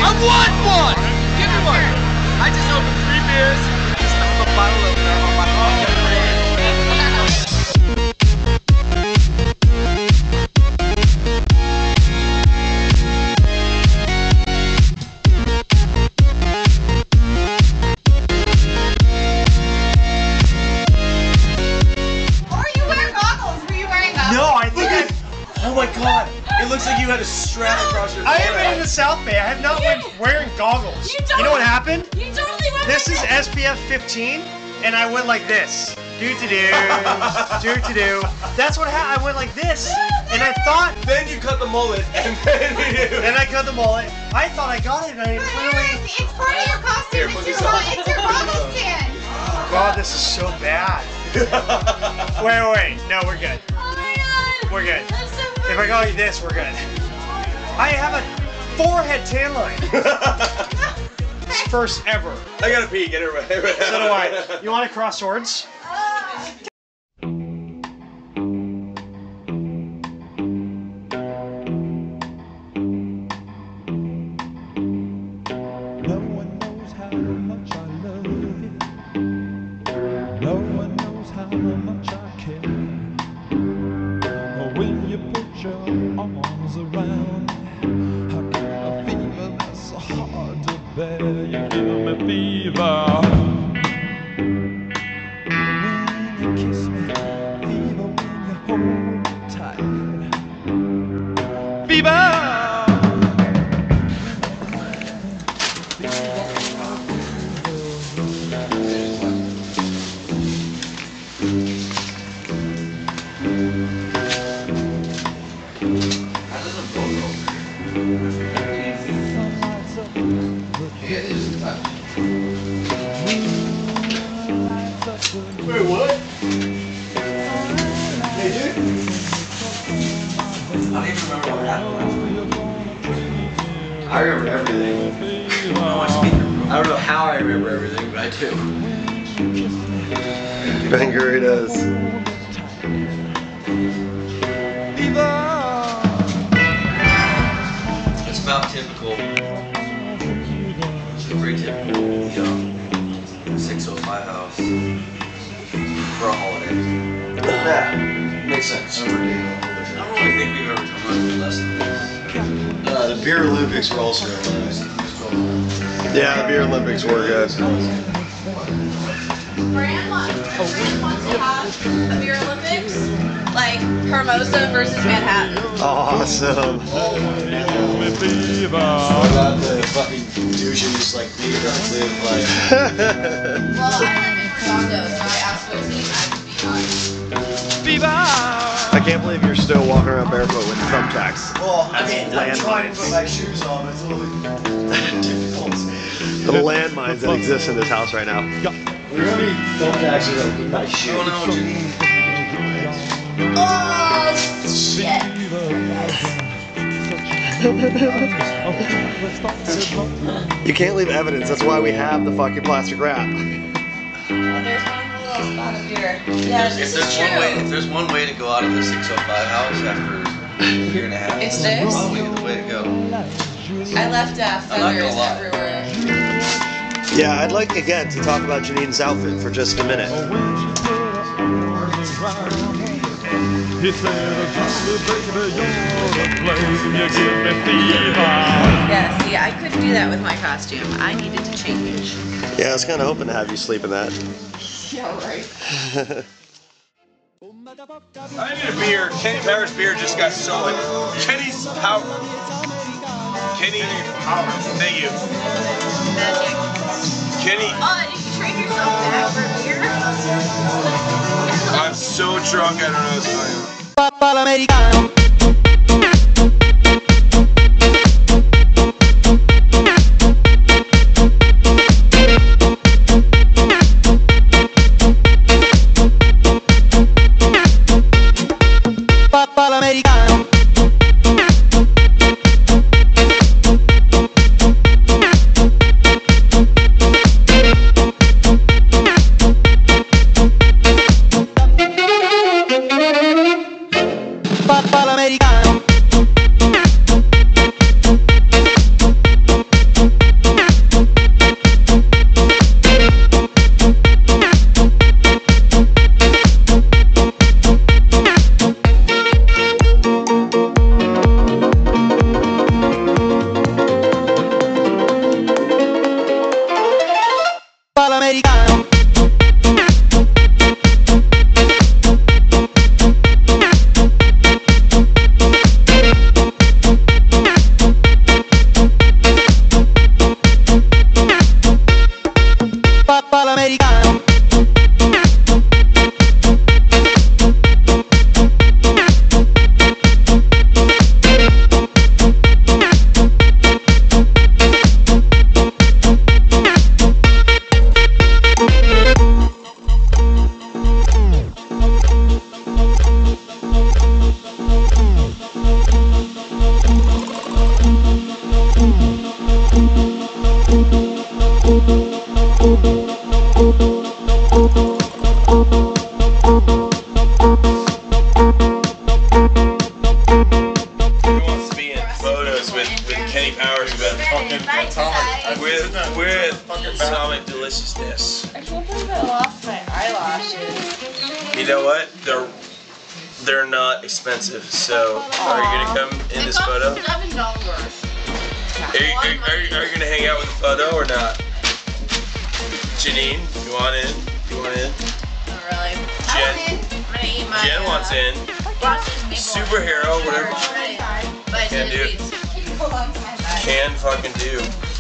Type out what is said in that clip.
I want one! Give me one! I just opened 3 beers. Just found a bottle opener on my pocket. Oh my god! It looks like you had a strap across your forehead. I am in the South Bay. I have not been wearing goggles. You know what happened? You totally went This is SPF 15, and I went like this. Do-to-do, do-to-do. That's what happened. I went like this, and I thought... Then you cut the mullet, and then you... Then I cut the mullet. I thought I got it, and I clearly... It's part of your costume. It's your goggle stand. God, this is so bad. Wait. No, we're good. Oh my god. We're good. That's so funny. If I go like this, we're good. I have a forehead tan line. It's first ever. I gotta pee, get it right. So do I. You want to cross swords? No one knows how much I love you. No one knows how much I care. When you put your arms around me, I get a fever that's so hard to bear. You give me fever when you kiss me, fever when you hold me tight. Fever! Wait, what? Hey, dude? I don't even remember what happened. I remember everything. I don't know how I remember everything, but I do. Bangaritas. It's about typical. It's a very typical, 605 house for a holiday. Yeah, makes sense. I don't really think we've ever come up with less than this. The Beer Olympics were also nice. Yeah, the Beer Olympics were good. Brand wants to have a beer Olympics, like Hermosa versus Manhattan. Awesome. What about the fucking douche and just like leave like... Well, I live in Redondo, so I absolutely have to be on. I can't believe you're still walking around barefoot with thumbtacks. Well, I mean, I'm trying to landmines. put my shoes on, it's a little difficult. The landmines that exist in this house right now. We're gonna be thumbtacks with my shoes. Oh no, Janine. Oh, shit. You can't leave evidence. That's why we have the fucking plastic wrap. Well, there's one little spot of beer. Yeah, this is true. If there's one way to go out of the 605 house after a year and a half, It's this? probably the way to go. I left feathers everywhere. Yeah, I'd like again to talk about Janine's outfit for just a minute. Yeah, see, I couldn't do that with my costume. I needed to change. Yeah, I was kind of hoping to have you sleep in that. Yeah, right. I need a beer. Kenny Powers beer just got stolen. Kenny's power. Kenny Power. Thank you. Magic. Kenny. Oh, did you trade yourself back for a beer? I'm so drunk I don't know what's going on. Papa Kenny Powers, but Fucking atomic. with atomic deliciousness. I can't believe I lost my eyelashes. You know what? They're not expensive. So are you gonna come in this photo? $7. Are you gonna hang out with the photo or not? Janine, you want in? You want in? Not really. Jen, I'm gonna eat my. Jen wants in. Superhero, whatever. But Can't do it. Can fucking do.